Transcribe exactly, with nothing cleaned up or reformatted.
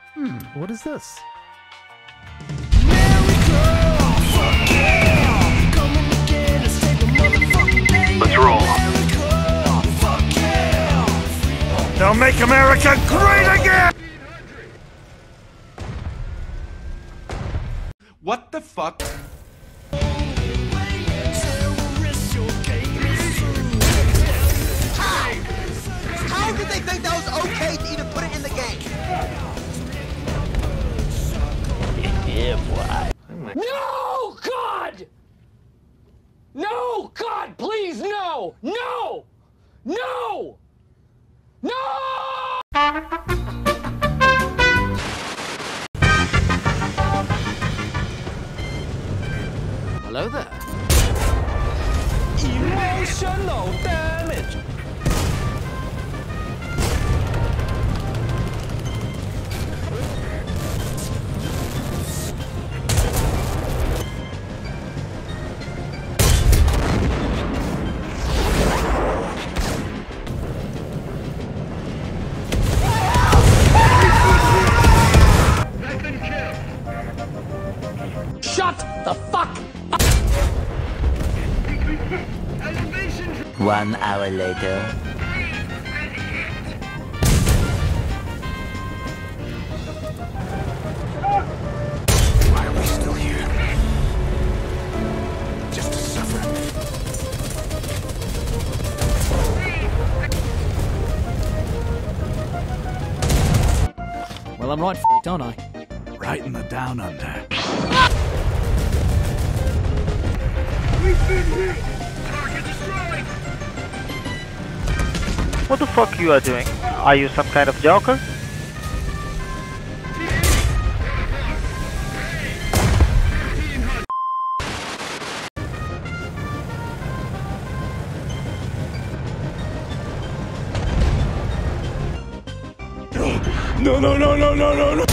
Hmm, what is this? Let's roll. They'll make America great again! What the fuck? How did they think that was okay to even put it in the game? Yeah, boy. No, God! No, God, please, no! No! No! No! Hello there. Emotional damage! Shut the fuck up! One hour later. Why are we still here? Just to suffer. Well, I'm right f***ed, aren't I? Right in the down under. What the fuck you are doing? Are you some kind of joker? No, no, no, no, no, no, no!